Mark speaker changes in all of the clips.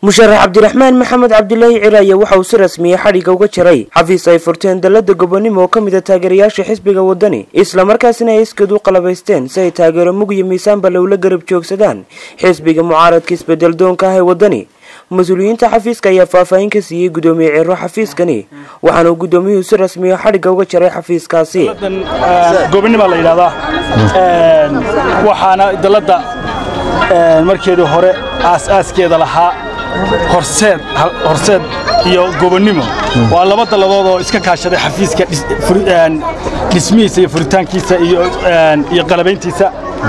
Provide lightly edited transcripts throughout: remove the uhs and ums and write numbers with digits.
Speaker 1: musharax cabdiraxmaan maxamed cabdilaahi ciraaye waxa uu si rasmiya xadhiga uga jaray xafiis ay furteen dalada gobonimo oo kamid ah taageerayaasha xisbiga wadani isla markaasina ay iskadu qalabaysteen si ay taageero mug iyo miisaanba loola garab joogsadaan xisbiga mucaaradka isbedel doonka ah ee wadani. mas-uuliyiinta xafiiska ayaa faahfaahin ka siiyey gudoomiye ciro xafiiskani waxaana uu gudoomiyuhu si rasmiya xadhiga uga jaray xafiiskaasi.
Speaker 2: gobonimo la yiraahdaa waxaana dalada markeedii hore aas-aaskeeda lahaa horseed iyo gobonimo waa laba daladood oo iska kaashaday xafiiska dhismihiisa iyo furitaankiisa iyo qalabayntiisa.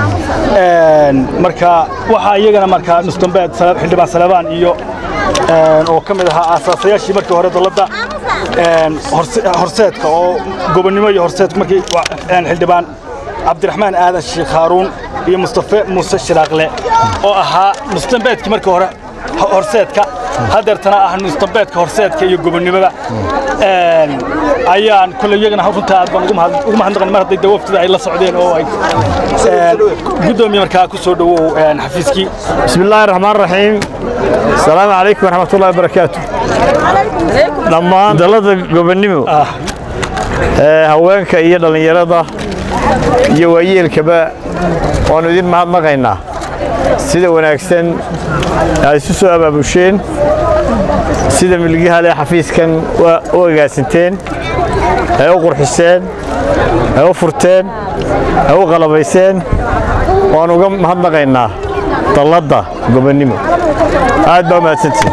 Speaker 2: marka waxa iyagana marka nustambeed xildhibaan Salabaan iyo oo kamid ahaa aasaasayaashii markii hore dalada horseedka oo gobonimo iyo horseedka markii xildhibaan cabdiraxmaan aadan sheekh haaruun iyo mustafa muuse shiraaqle oo ahaa nustambeedkii markii hore horseedka hadeertana ah nustambeedka horseedka iyo gobonimada ayaan kulay iyagana runta aad baan ugu mahadnaqan mar haday dawaftida ay la socdeen oo ay gudoomiye markaa ku soo dhawow xafiiskii.
Speaker 3: bismillaahir rahmaanir rahiim. assalaamu calaykum waraxmatullaahi wabarakaatuh. dhammaan dalada gobonimo haweenka iyo dhalinyarada iyo waayeelkaba waanu idin mahadnaqaynaa sida wanaagsan ay isu soo abaabusheen sida milkiilaha leh xafiiskan u agaasinteen ay u qurxiseen ay u furteen ay u qalabayseen waanu uga mahadnaqaynaa dalada gobonimo aad baa mahadsantihiin.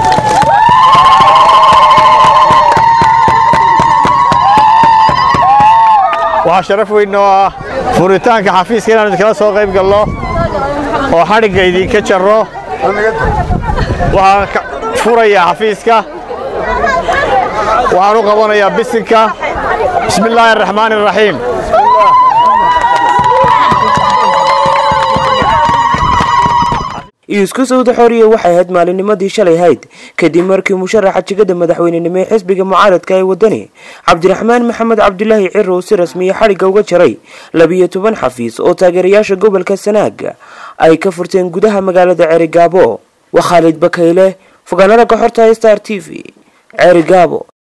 Speaker 3: waxaa sharaf weyn oo ah furitaanka xafiiska inaan idinkala soo qayb galno oo xadhigga idinka jarro. waxaan furayaa xafiiska waxaan u qabanayaa bisinka. bismillaahir raxmaanir rahiim.
Speaker 1: isku sawda xoriye waxay ahayd maalinimadii shalay ahayd kadib markii musharaxa jigada madaxweynenimo ee xisbiga mucaaradka ee wadani cabdiraxmaan maxamed cabdilaahi ciro si rasmiya xadhiga uga jaray 12 xafiis oo taageerayaasha gobolka Sanaag ay ka furteen gudaha magaalada Cerigabo. waa Khalid Bakayle fogaanada ka xorta Star TV Cerigabo.